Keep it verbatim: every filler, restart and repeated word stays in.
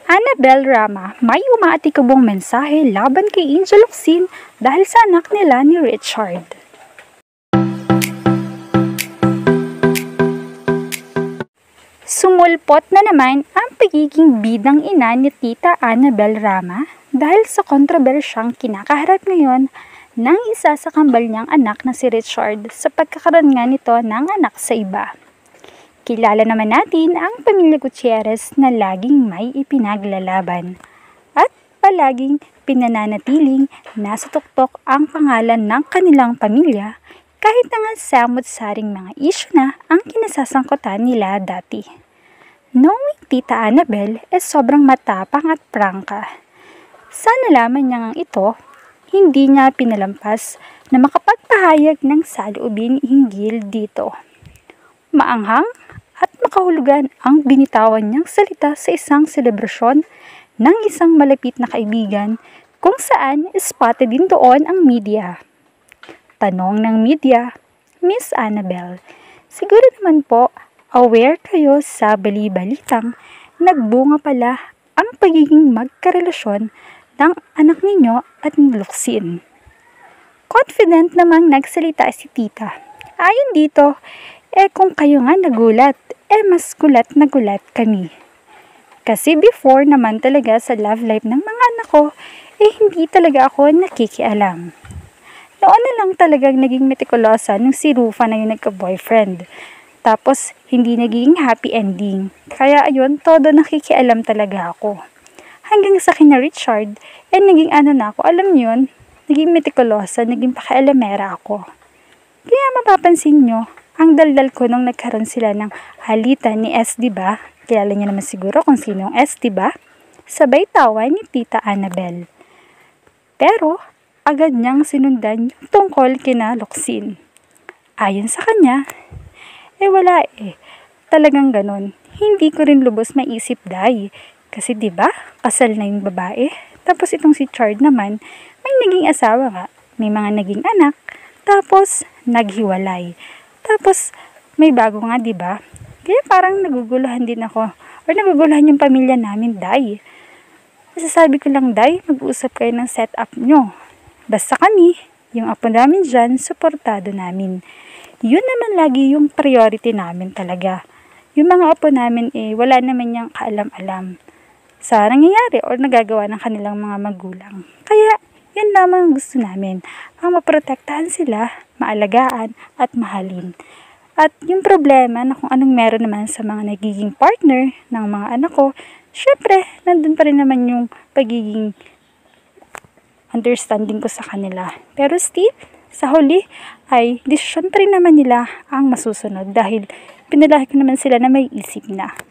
Annabel Rama, may umaatikabong mensahe laban kay Angel Locsin dahil sa anak nila ni Richard. Sumulpot na naman ang pagiging bidang ina ni Tita Annabel Rama dahil sa kontrobersyang kinakaharap ngayon ng isa sa kambal niyang anak na si Richard sa pagkakaroon nga nito ng anak sa iba. Kilala naman natin ang pamilya Gutierrez na laging may ipinaglalaban at palaging pinananatiling nasa tuktok ang pangalan ng kanilang pamilya kahit na nga samot-saring mga isyu na ang kinasasangkutan nila dati. Knowing Tita Annabel ay sobrang matapang at prangka. Sa nalaman niya ngang ito, hindi niya pinalampas na makapagpahayag ng saloobin hinggil dito. Maanghang at makahulugan ang binitawan niyang salita sa isang selebrasyon ng isang malapit na kaibigan kung saan spotted din doon ang media. Tanong ng media, Miss Annabel, siguro naman po aware kayo sa bali-balitang nagbunga pala ang pagiging magkarelasyon ng anak ninyo at ni Locsin. Confident namang nagsalita si tita. Ayon dito, eh kung kayo nga nagulat, eh mas gulat na gulat kami. Kasi before naman talaga sa love life ng mga anak ko, eh hindi talaga ako nakikialam. Noon na lang talagang naging metikulosa nung si Rufa na yung nagka-boyfriend. Tapos hindi naging happy ending. Kaya ayun, todo nakikialam talaga ako. Hanggang sa kina Richard, eh naging ano na ako, alam niyo yun, naging metikulosa, naging pakialamera ako. Kaya mapapansin nyo, ang daldal ko nung nagkaroon sila ng halitan ni S, diba? Kilala niyo naman siguro kung sino yung S, diba? Sabay tawa ni Tita Annabel. Pero, agad niyang sinundan yung tungkol kina Locsin. Ayon sa kanya, eh wala eh. Talagang ganon. Hindi ko rin lubos maisip day. Kasi diba, kasal na yung babae. Tapos itong si Chard naman, may naging asawa nga. May mga naging anak. Tapos, naghiwalay. Tapos, may bago nga, diba? Kaya parang naguguluhan din ako. Or naguguluhan yung pamilya namin, day. Masasabi ko lang, day, mag-uusap kayo ng setup nyo. Basta kami, yung apo namin dyan, suportado namin. Yun naman lagi yung priority namin talaga. Yung mga apo namin, eh, wala naman yung kaalam-alam sa nangyayari or nagagawa ng kanilang mga magulang. Kaya, yan lamang gusto namin. Ang maprotektahan sila, maalagaan at mahalin. At yung problema na kung anong meron naman sa mga nagiging partner ng mga anak ko, syempre, nandun pa rin naman yung pagiging understanding ko sa kanila. Pero still, sa huli, ay desisyon pa rin naman nila ang masusunod dahil pinalahi ko naman sila na may isip na.